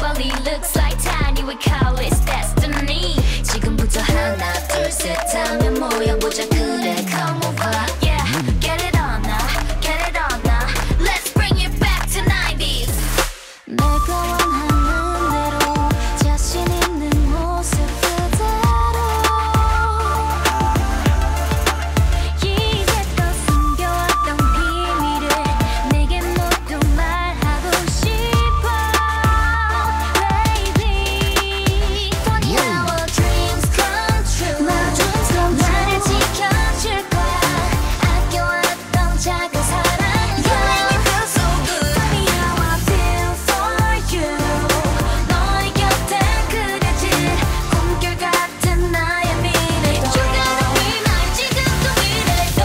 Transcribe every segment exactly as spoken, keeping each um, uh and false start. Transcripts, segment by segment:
Well, he looks like tiny, we call it destiny. 지금부터 하나 둘 셋 하면 모여보자. 그래 come over. Yeah, get it on now, get it on now. Let's bring it back to nineties. 내가 원하는 대로 자신 있는 모습 그대로 이제껏 숨겨왔던 비밀을 내게 모두 말하고 싶어 baby. Funny how our dreams come true. My dreams come true. 나를 지켜줄 거야. 아껴왔던 작은 사랑. You make me feel so good. Funny how I feel for you. 너의 곁에 그려진 꿈결 같은 나의 미래도. You gotta be mine. 지금도 미래도.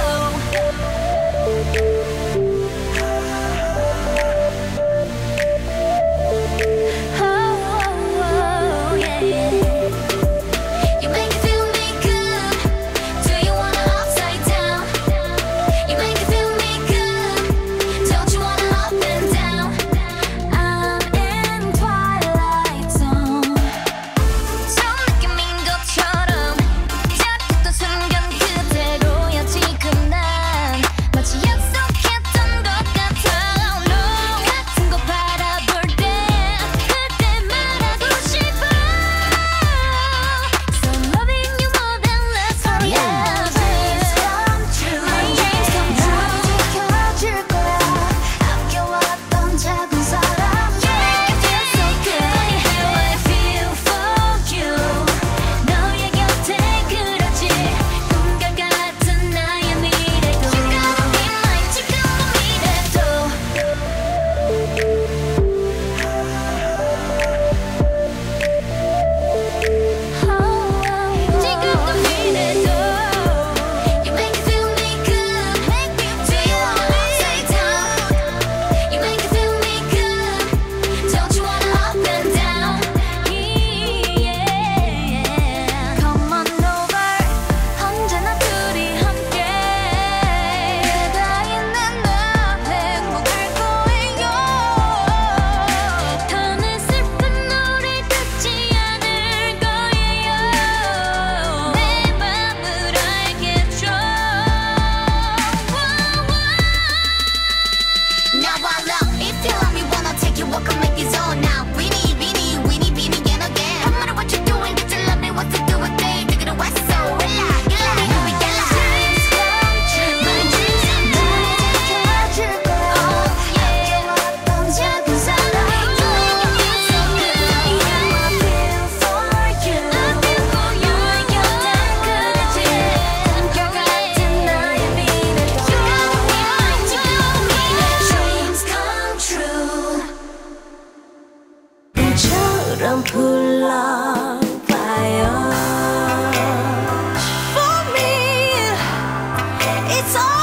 Oh, yeah, yeah. You make me feel me good. Do you wanna upside down? You make me feel me good. Don't you wanna up and down? I'm in twilight zone. 처음 느낀 것처럼 짜릿했던 순간 그대로야 지금 난 마치 약속했던 것 같아. No 같은 거 바라볼 때 그때 말하고 싶어. So I'm loving you more than last forever. Dreams come true. My dreams come true. 지켜줄 거야. 아껴왔던 작은 사랑. You make me feel so good. Funny how I feel for you. 너의 곁에 그려진 꿈결 같은 나의 미래도. You gotta be mine. 지금도 미래도. 지금도 미래도. You make me feel me good. Do you wanna upside down? You make me feel me good. Don't you wanna up and down? Yeah. Come on over. 언제나 둘이 함께. 그대가 있는 나 행복할 거예요. 더는 슬픈 노래 듣지 않을 거예요. 내 맘을 알겠죠. Now I love if you love me, wanna take you walk and make it zone now. Winnie, Winnie, Winnie, Winnie, again, again. No matter what you're doing, get your love me, what to do with it. Take it away, so relax, relax, we get like. Dreams come true. My dreams come true. 날 지켜줄 거야. 아껴왔던 작은 사랑. You make me feel so good. How I feel for you. I feel for you. 너의 곁에 그려진 꿈결 같은 나의 미래도. You gotta be mine. 지금도 미래도. Dreams come true. 꿈처럼 불러봐요. For me, it's all